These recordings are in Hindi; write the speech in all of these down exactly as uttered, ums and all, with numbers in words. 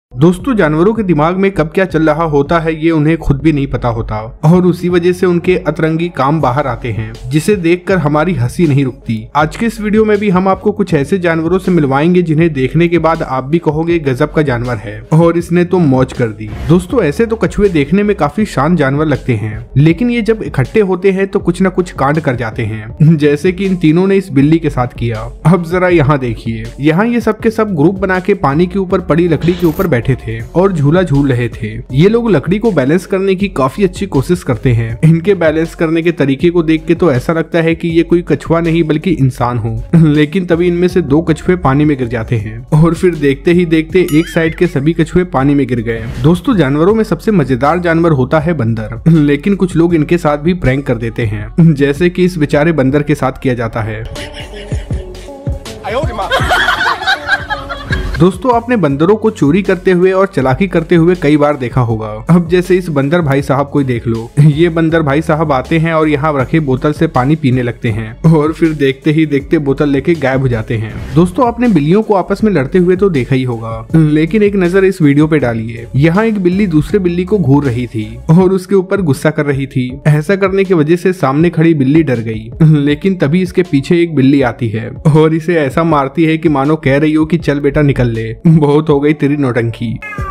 दोस्तों, जानवरों के दिमाग में कब क्या चल रहा होता है ये उन्हें खुद भी नहीं पता होता और उसी वजह से उनके अतरंगी काम बाहर आते हैं, जिसे देखकर हमारी हंसी नहीं रुकती। आज के इस वीडियो में भी हम आपको कुछ ऐसे जानवरों से मिलवाएंगे जिन्हें देखने के बाद आप भी कहोगे गजब का जानवर है और इसने तो मौज कर दी। दोस्तों, ऐसे तो कछुए देखने में काफी शांत जानवर लगते हैं, लेकिन ये जब इकट्ठे होते हैं तो कुछ न कुछ कांड कर जाते हैं, जैसे कि इन तीनों ने इस बिल्ली के साथ किया। अब जरा यहाँ देखिए, यहाँ ये सब के सब ग्रुप बना के पानी के ऊपर पड़ी लकड़ी के ऊपर बैठे थे और झूला झूल रहे थे। ये लोग लकड़ी को बैलेंस करने की काफी अच्छी कोशिश करते हैं। इनके बैलेंस करने के तरीके को देख के तो ऐसा लगता है कि ये कोई कछुआ नहीं बल्कि इंसान हो, लेकिन तभी इनमें से दो कछुए पानी में गिर जाते हैं और फिर देखते ही देखते एक साइड के सभी कछुए पानी में गिर गए। दोस्तों, जानवरों में सबसे मजेदार जानवर होता है बंदर, लेकिन कुछ लोग इनके साथ भी प्रैंक कर देते हैं, जैसे कि इस बेचारे बंदर के साथ किया जाता है। दोस्तों, आपने बंदरों को चोरी करते हुए और चालाकी करते हुए कई बार देखा होगा। अब जैसे इस बंदर भाई साहब को ही देख लो। ये बंदर भाई साहब आते हैं और यहाँ रखे बोतल से पानी पीने लगते हैं और फिर देखते ही देखते बोतल लेके गायब हो जाते हैं। दोस्तों, आपने बिल्लियों को आपस में लड़ते हुए तो देखा ही होगा, लेकिन एक नजर इस वीडियो पे डालिए। यहाँ एक बिल्ली दूसरे बिल्ली को घूर रही थी और उसके ऊपर गुस्सा कर रही थी। ऐसा करने की वजह से सामने खड़ी बिल्ली डर गई, लेकिन तभी इसके पीछे एक बिल्ली आती है और इसे ऐसा मारती है कि मानो कह रही हो कि चल बेटा निकल ले, बहुत हो गई तेरी नौटंकी।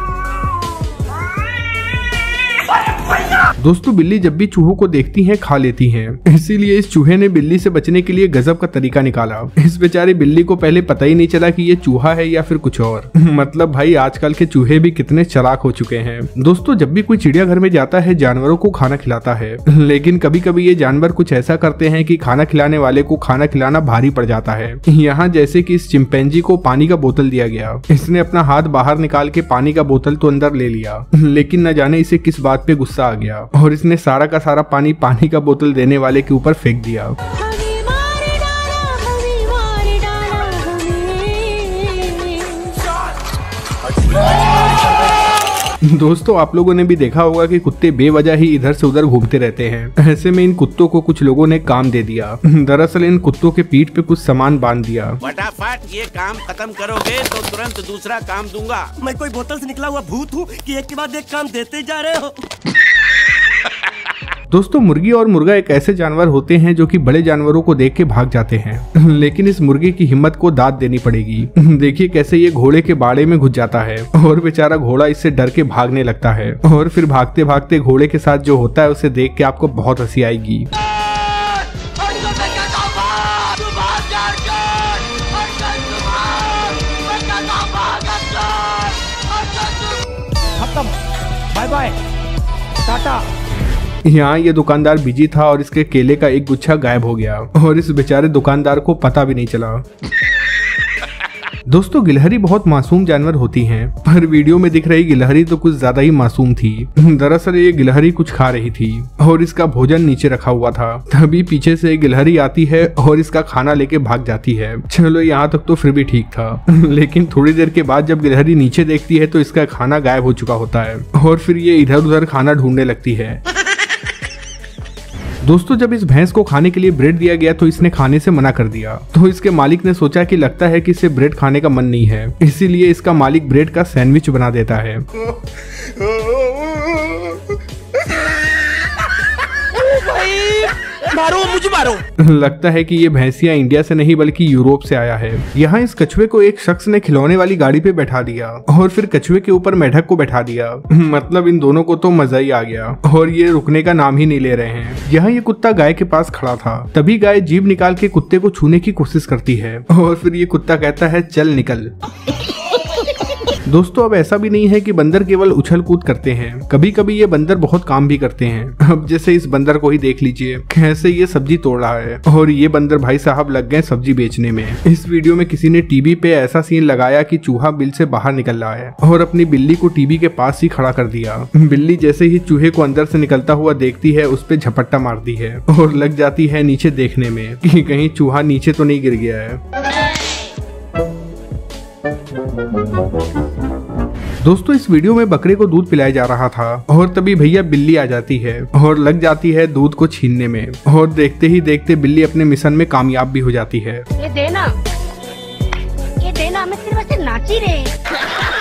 दोस्तों, बिल्ली जब भी चूहों को देखती हैं खा लेती हैं, इसीलिए इस चूहे ने बिल्ली से बचने के लिए गजब का तरीका निकाला। इस बेचारे बिल्ली को पहले पता ही नहीं चला कि ये चूहा है या फिर कुछ और। मतलब भाई, आजकल के चूहे भी कितने चालाक हो चुके हैं। दोस्तों, जब भी कोई चिड़ियाघर में जाता है जानवरों को खाना खिलाता है, लेकिन कभी कभी ये जानवर कुछ ऐसा करते हैं कि खाना खिलाने वाले को खाना खिलाना भारी पड़ जाता है। यहाँ जैसे कि इस चिंपैंजी को पानी का बोतल दिया गया, इसने अपना हाथ बाहर निकाल के पानी का बोतल तो अंदर ले लिया, लेकिन न जाने इसे किस बात पे गुस्सा आ गया और इसने सारा का सारा पानी पानी का बोतल देने वाले के ऊपर फेंक दिया। दोस्तों, आप लोगों ने भी देखा होगा कि कुत्ते बेवजह ही इधर से उधर घूमते रहते हैं। ऐसे में इन कुत्तों को कुछ लोगों ने काम दे दिया। दरअसल इन कुत्तों के पीठ पे कुछ सामान बांध दिया। फटाफट ये काम खत्म करोगे तो तुरंत दूसरा काम दूंगा। मैं कोई बोतल से निकला हुआ भूत हूँ कि एक के बाद एक काम देते जा रहे हो। दोस्तों, मुर्गी और मुर्गा एक ऐसे जानवर होते हैं जो कि बड़े जानवरों को देख के भाग जाते हैं, लेकिन इस मुर्गे की हिम्मत को दाद देनी पड़ेगी। देखिए कैसे ये घोड़े के बाड़े में घुस जाता है और बेचारा घोड़ा इससे डर के भागने लगता है और फिर भागते भागते घोड़े के साथ जो होता है उसे देख के आपको बहुत हंसी आएगी। Bye bye, ta ta. यहाँ ये दुकानदार बिजी था और इसके केले का एक गुच्छा गायब हो गया और इस बेचारे दुकानदार को पता भी नहीं चला। दोस्तों, गिलहरी बहुत मासूम जानवर होती हैं, पर वीडियो में दिख रही गिलहरी तो कुछ ज्यादा ही मासूम थी। दरअसल ये गिलहरी कुछ खा रही थी और इसका भोजन नीचे रखा हुआ था। तभी पीछे से एक गिलहरी आती है और इसका खाना लेके भाग जाती है। चलो, यहाँ तक तो फिर भी ठीक था, लेकिन थोड़ी देर के बाद जब गिलहरी नीचे देखती है तो इसका खाना गायब हो चुका होता है और फिर ये इधर उधर खाना ढूंढने लगती है। दोस्तों, जब इस भैंस को खाने के लिए ब्रेड दिया गया तो इसने खाने से मना कर दिया, तो इसके मालिक ने सोचा कि लगता है कि इसे ब्रेड खाने का मन नहीं है, इसीलिए इसका मालिक ब्रेड का सैंडविच बना देता है। मारो मुझे मारो। लगता है कि ये भैंसिया इंडिया से नहीं बल्कि यूरोप से आया है। यहाँ इस कछुए को एक शख्स ने खिलौने वाली गाड़ी पे बैठा दिया और फिर कछुए के ऊपर मेढक को बैठा दिया। मतलब इन दोनों को तो मजा ही आ गया और ये रुकने का नाम ही नहीं ले रहे हैं। यहाँ ये कुत्ता गाय के पास खड़ा था, तभी गाय जीभ निकाल के कुत्ते को छूने की कोशिश करती है और फिर ये कुत्ता कहता है चल निकल। दोस्तों, अब ऐसा भी नहीं है कि बंदर केवल उछल कूद करते हैं, कभी कभी ये बंदर बहुत काम भी करते हैं। अब जैसे इस बंदर को ही देख लीजिए, कैसे ये सब्जी तोड़ रहा है और ये बंदर भाई साहब लग गए सब्जी बेचने में। इस वीडियो में किसी ने टीवी पे ऐसा सीन लगाया कि चूहा बिल से बाहर निकल रहा है और अपनी बिल्ली को टीवी के पास ही खड़ा कर दिया। बिल्ली जैसे ही चूहे को अंदर से निकलता हुआ देखती है, उस पे झपट्टा मारती है और लग जाती है नीचे देखने में कि कहीं चूहा नीचे तो नहीं गिर गया है। दोस्तों, इस वीडियो में बकरे को दूध पिलाया जा रहा था और तभी भैया बिल्ली आ जाती है और लग जाती है दूध को छीनने में और देखते ही देखते बिल्ली अपने मिशन में कामयाब भी हो जाती है। ये देना, ये देना, मैं सिर्फ ऐसे नाची रही।